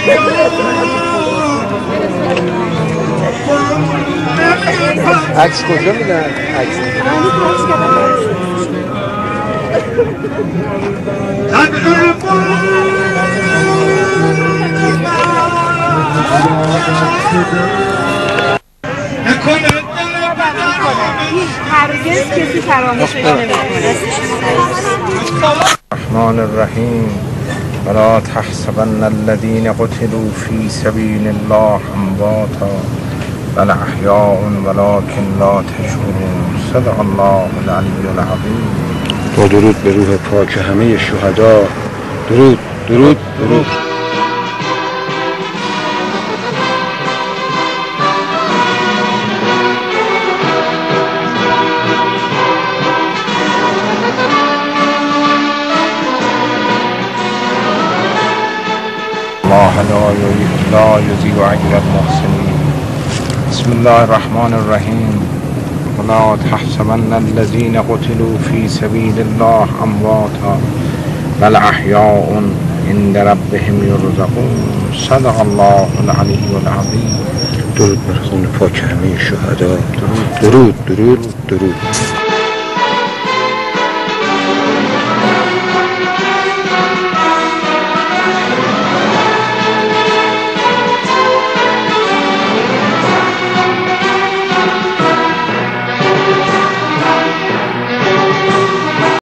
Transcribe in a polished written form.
عکس کجا میدن؟ عکس هرگز کسی فراموشش نمی‌کنه. الرحمن الرحیم ولا تحسبن الذين قتلوا في سبيل الله امواتا بل احیاء ولكن لا تشعرون. صدق الله العلی العظیم. با درود به روح پاک همه شهدا. درود درود درود. الله لا یضیع اجر المحسنین. بسم الله الرحمن الرحیم ولا تحسبن الذين قتلوا في سبيل الله امواتا بل احیاء عند ربهم یرزقون. صدق الله العلی العظیم. درود بر خون پاک همه شهدا. درود درود درود.